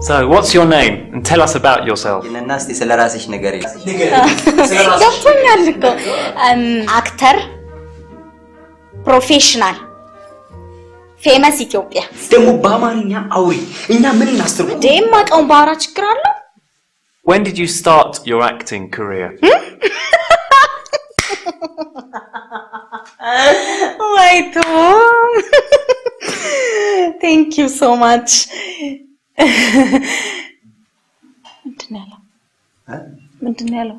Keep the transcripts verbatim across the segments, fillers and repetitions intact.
So, what's your name? And tell us about yourself. ጅንጀና እስቲ ስለራስሽ ንገሪ። ገብቶኛል እኮ አክተር ፕሮፌሽናል ፌመስ ኢትዮጵያ ደሞ በአማርኛ አውሪ እኛ ምን እናስተርጉ ደማቀው ባራ ችግር አለ When did you start your acting career? Wait. Thank you so much. ምንድነው? ምንድነው?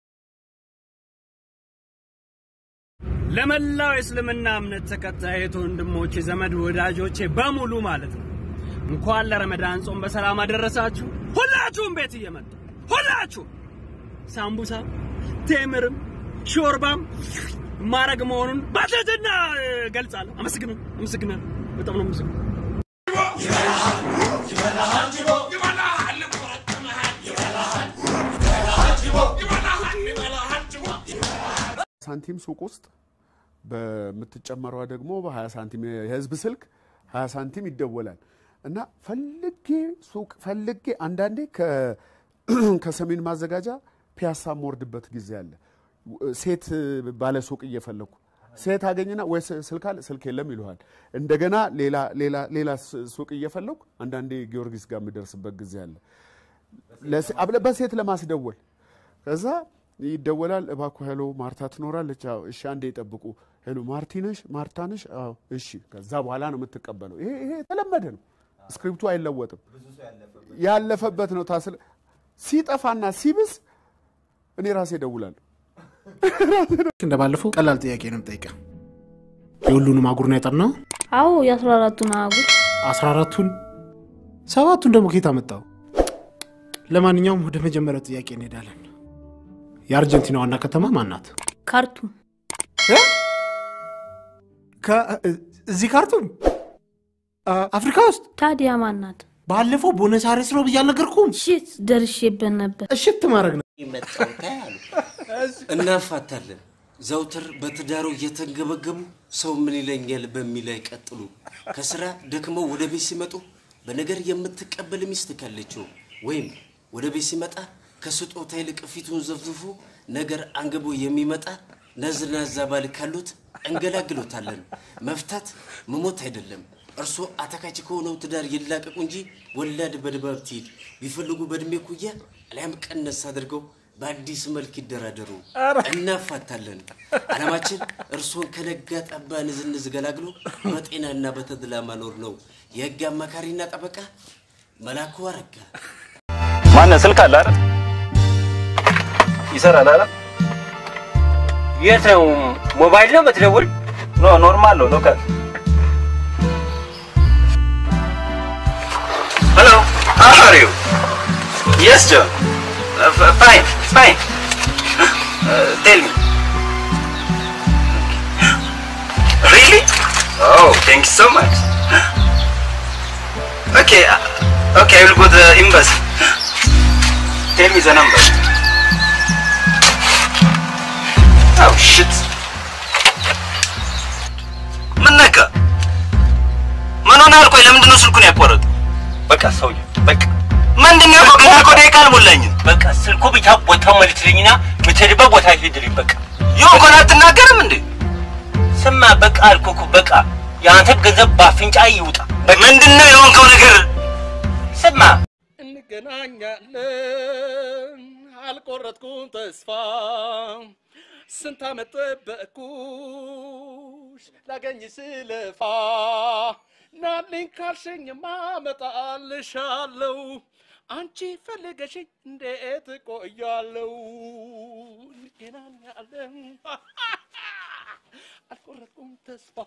ለመላው እስልምና እምነት ተከታዮች ወንድሞቼ ዘመድ ወዳጆቼ በሙሉ ማለት ነው እንኳን ለረመዳን ጾም በሰላም አደረሳችሁ ሁላችሁም ቤት እየመጣ ሁላችሁ ሳምቡሳ ቴምርም ሾርባም ማረግ መሆኑን ባትትና ገልጻለሁ አመስግነው አመስግነው በጣም ነው አመስግነው ሳንቲም ሱቅ ውስጥ በመተጨመረው ደግሞ በ20 ሳንቲም የህዝብ ስልክ ሃያ ሳንቲም ይደወላል እና ፈልጌ ሱቅ ፈልጌ አንዳንዴ ከ ከሰሜን ማዘጋጃ ፒያሳ ሞርድበት ጊዜ አለ ሴት ባለ ሱቅ እየፈለኩ ሴት አገኝና ወይ ስልክ አለ ስልክ የለም ይሉሃል እንደገና ሌላ ሌላ ሌላ ሱቅ እየፈለኩ አንዳንዴ ጊዮርጊስ ጋር ምደርስበት ጊዜ አለ ለአብለ በሴት ለማስደወል ከዛ ይደወላል እባክዎ ሄሎ ማርታ ትኖራለች አዎ እሺ አንዴ ይጠብቁ ሄሎ ማርቲነሽ ማርታነሽ አዎ እሺ ከዛ በኋላ ነው የምትቀበለው ይሄ ይሄ ተለመደ ነው ስክሪፕቱ አይለወጥም ያለፈበት ነው ታስለ ሲጠፋና ሲብስ እኔ ራሴ ደውላለሁ እንደባለፈው ቀላል ጥያቄ ነው ጠይቀ የሁሉንም አጉር ነው ያጠናው አዎ የ14ቱን አጉር አስራ አራቱን ሰባቱን ደግሞ ከየት አመጣው ለማንኛውም ወደ መጀመሪያው ጥያቄ እንሄዳለን የአርጀንቲና ዋና ከተማ ማን ናት ካርቱም እ ከዚህ ካርቱም አፍሪካ ውስጥ ታዲያ ማን ናት ባለፈው ቦነስ አይረስ ነው በያልነገርኩም ሽት ደርሼበት ነበር እሽት ማረግ ነው ይመጣው ታያሉ እናፋታለን ዘውትር በትዳሩ እየተንገበገቡ ሰው ምን ይለኛል በሚል አይቀጥሉ ከስራ ደክመው ወደ ቤት ሲመጡ በነገር የምትቀበል ሚስት ካለችው ወይም ወደ ቤት ሲመጣ ከስጦታ ይልቅ ፊቱን ዘፍዝፎ ነገር አንገቦ የሚመጣ ነዝናዛ ባል ካሉት እንገላግሎታለን መፍታት መሞት አይደለም እርሱ አተካች ከሆነው ትዳር ይላቀቁ እንጂ ወላድ በድባብ ትይድ ቢፈልጉ በእድሜ ኩያ አለም ቀነስ አድርገው በአዲስ መልክ ይደራደሩ እናፋታለን አለማችን እርሱን ከነጋ ጠባ ንዝንዝ ገላግሎ በጤናና በተድላ ማኖር ነው የህግ አማካሪና ጠበቃ መላኩ አረጋ ማን ስልክ አለ አይደል ይሰራል አይደል የትው ሞባይል ነው በትደውል ኖ ኖርማል ነው ሎካል Hello, how are you? Yes, John. Uh, fine, fine. Uh, tell me. Really? Oh, thank you so much. Okay, uh, okay, I will go to the embassy. Tell me the number. Oh, shit. Manaka. Manona alko ilamdino sulkun yakorad. በቃ ሰውዬ በቃ ምንድነው ገና ኮዴ ቃል ሞላኝ በቃ ስልኩ ብቻ ቦታው መልትልኝና ምትልባ ቦታ ሄድልኝ በቃ ይሁን አትናገርም እንዴ ስማ በቃ አልኩኩ በቃ ያንተ ገንዘብ ባፍንጫ ይውጣ ምንድነው የሆንከው ነገር ስማ እንገናኛለን አልቆረጥኩም ተስፋ ስንት አመት ጠበቅኩሽ ላገኝ ስለፋ ናልኝ ካልሽኝ ማመጣልሻለሁ አንቺ ፈልገሽኝ እንዴት ቆያለሁ እንገናኛለን አልቆረጥኩም ተስፋ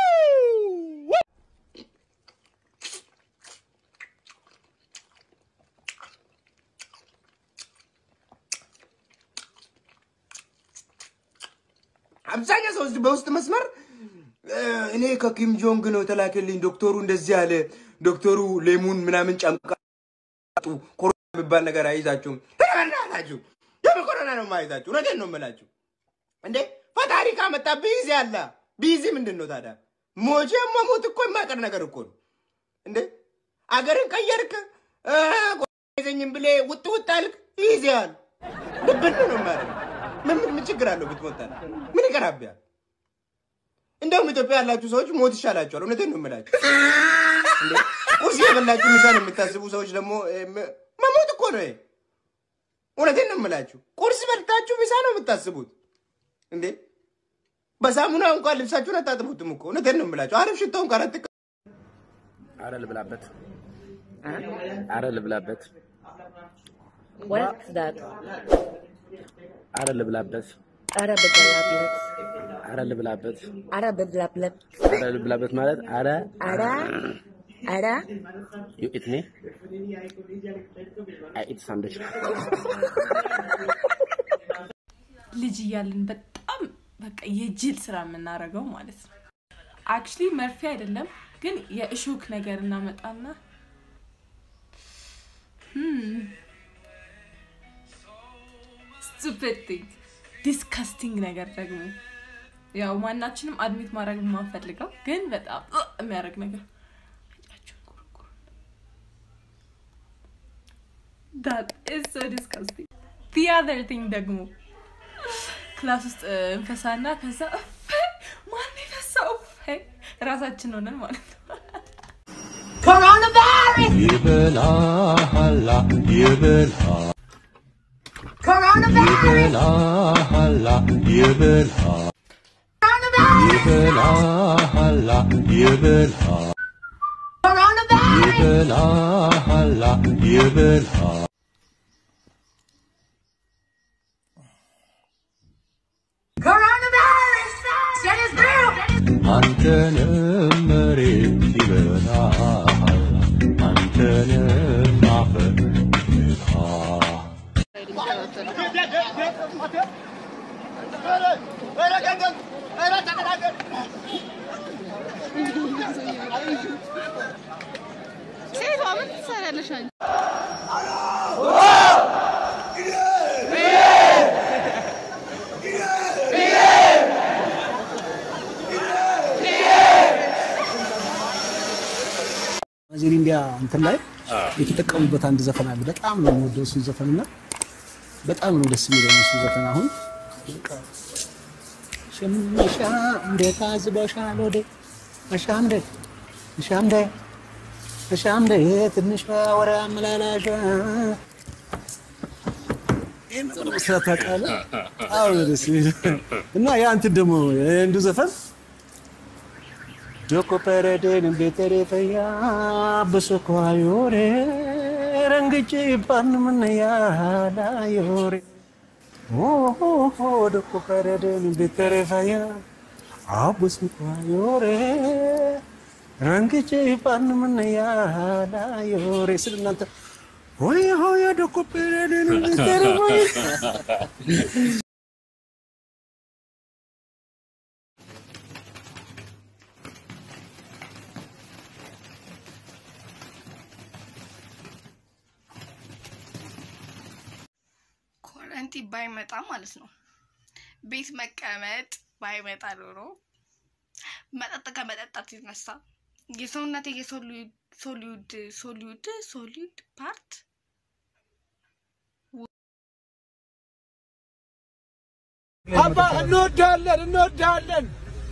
አብዛኛው ሰው በውስጥ መስመር እኔ ከኪም ጆንግ ነው ተላከልኝ ዶክተሩ እንደዚህ ያለ ዶክተሩ ሌሙን ምናምን ጫምቃጡ ኮሮና የሚባል ነገር አይዛችሁ ተናናላችሁ የኮሮና ነው ማይዛችሁ ነገን ነው መላችሁ እንዴ ፈጣሪ ካመጣ ቢዚ ያለ ቢዚ ምንድነው ታዲያ ሞቼ መሞት እኮ የማይቀር ነገር እኮ ነው እንዴ አገርን ቀየርክ ቆይዘኝም ብለ ውጥ ውጥ አልክ ይይዛል ልብን ነው ማለት ምን ምን ችግር አለው ብትሞታል ምን ይቀራብያል እንደውም ኢትዮጵያ ያላችሁ ሰዎች ሞት ይሻላችኋል እውነቴን ነው የምላችሁ እንዴ ቁርስ የበላችሁ ምሳን የምታስቡ ሰዎች ደግሞ መሞት እኮ ነው እውነቴን ነው የምላችሁ ቁርስ በልታችሁ ምሳ ነው የምታስቡት እንዴ በሳሙና እንኳን ልብሳችሁን አታጥቡትም እኮ እውነቴን ነው የምላችሁ አረፍ ሽታውን ካራጥ አረ ልብላበት አረ ልብላበት What's that? አረ ልብላበት አረ በላብለት አረ ልብላበት አረ በላብለት አረ ልብላበት ማለት አረ አረ አረ you eat me I eat sandwich ልጅ እያልን በጣም በቃ የጅል ስራ የምናረገው ማለት ነው actually መርፌ አይደለም ግን የእሾክ ነገር እናመጣና hmm stupid thing disgusting ነገር ደግሞ ያው ማናችንም አድሚት ማድረግ ማንፈልገው ግን በጣም የሚያረግ ነገር that is so disgusting the other thing ደግሞ ክላስ ውስጥ እንፈሳና ከዛ ማን ይፈሳው ራሳችን ሆነን ማለት ነው Coronavirus ይበላሃላ ይበላ Coronavirus ይበላሃላ ይበላ ይበላሃላ ይበላ Coronavirus ይበላሃላ ይበላ Coronavirus that is real አንተንም መሬት ይበላሃል አንተንም አፈር ይበላሃል ሴቷ ምን ትሰራለሽ አንቺ ዚሪንዲያ እንትን ላይ የተጠቀሙበት አንድ ዘፈን አለ በጣም ነው የምወደው እሱ ዘፈንና በጣም ነው ደስ የሚለኝ እሱ ዘፈን አሁን ሸምሻ እንደ ካዝባሻል ወደ አሻምደ አሻምደ አሻምደ ትንሽ ወራ መላላሻ እኔ ሰታቃለ አው ደስ እና ያ እንትን ደግሞ እንዱ ዘፈን Joko pereden betere faya busukwa yore rangichi pan manaya la yore oh oh oh joko pereden betere faya busukwa yore rangichi pan manaya la yore silnanta hoy hoy joko pereden betere faya ኳረንቲ ባይመጣ ማለት ነው ቤት መቀመጥ ባይመጣ ኖሮ መጠጥ ከመጠጣት ይነሳ የሰውነቴ የሶሊድ ሶሊድ ሶሊድ ሶሊድ ፓርት አባ እንወዳለን እንወዳለን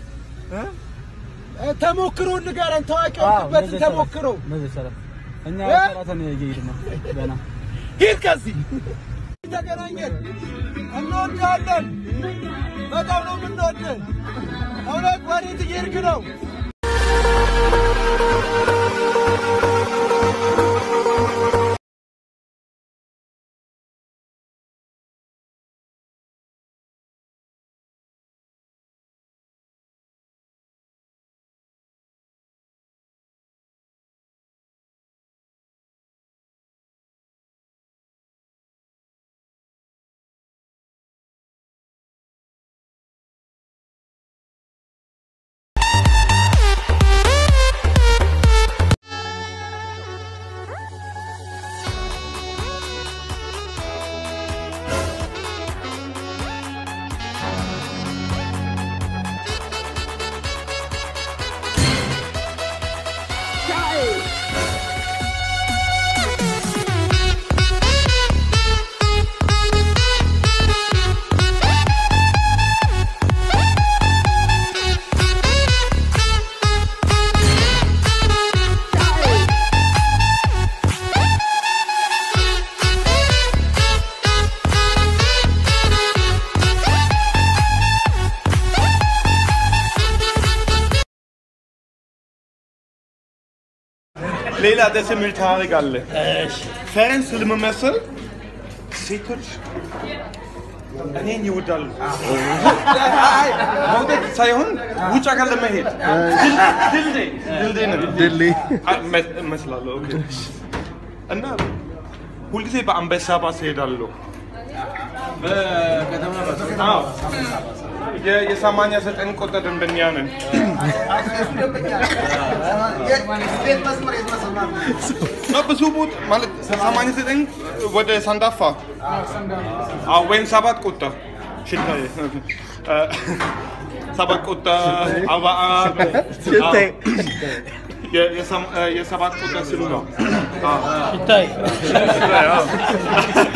እ ተሞክሮ ንገረን ታዋቂውበት ተሞክሮ እኛ ሰራተኛ ይሄድና ገና ሂድ ከዚህ ተገናኘን እንወዳለን በጣም ነው የምንወደው እውነት ወዴት እየሄድክ ነው ሌላ ደስ የሚል ታሪክ አለ። ፈረንስ ለመመሰል ሴቶች እኔን ይወዳሉ። መውደድ ሳይሆን ውጭ ሀገር ለመሄድ ድልድይ ድልድይ ነው ድልድይ እመስላለሁ። ኦኬ እና ሁልጊዜ በአንበሳ ባስ እሄዳለሁ። በከተማ አዎ የሰማንያ ዘጠኝ ቁጥር ደንበኛ ነን። ብዙ ቦታ ማለት ሰማንያ ዘጠኝ ወደ ሳንዳፋ ወይም ሰባት ቁጥር ሽታዬ ሰባት ቁጥር አርባ ሽታዬ የሰባት ቁጥር ስሉ ነው። ሽታዬ